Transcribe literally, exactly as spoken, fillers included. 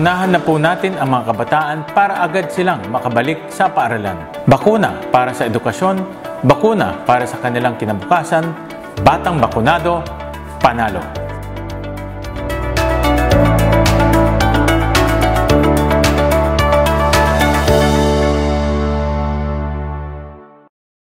Unahan na po natin ang mga kabataan para agad silang makabalik sa paaralan. Bakuna para sa edukasyon, bakuna para sa kanilang kinabukasan, batang bakunado, panalo.